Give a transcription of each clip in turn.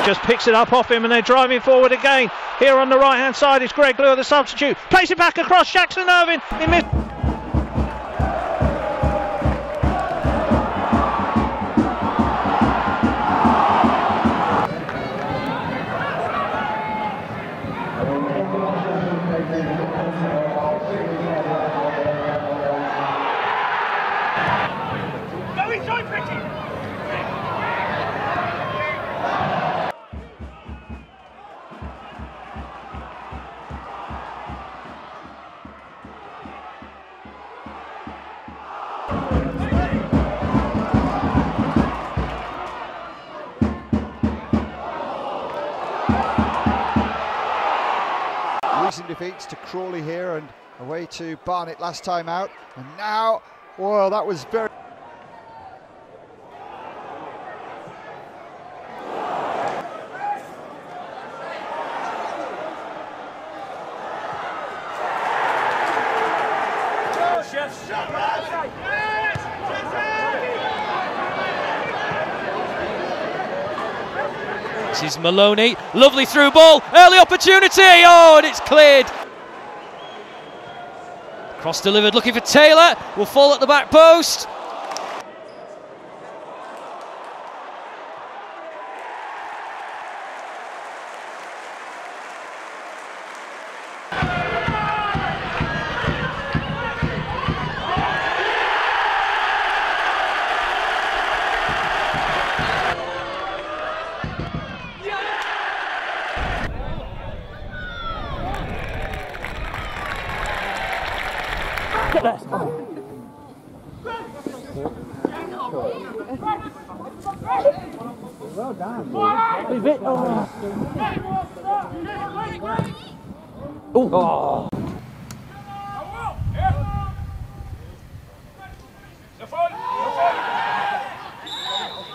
just picks it up off him and they're driving forward again. Here on the right hand side is Greg Lure, the substitute. Plays it back across Jackson Irvine. He missed. Recent defeats to Crawley here and away to Barnet last time out, and now, well, that was very... This is Maloney, lovely through ball, early opportunity, oh, and it's cleared. Cross delivered, looking for Taylor, will fall at the back post. Well done. Oh.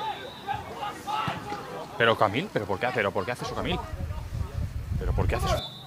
Pero Camil, ¿pero por qué hace eso Camil? ¿Pero por qué hace eso?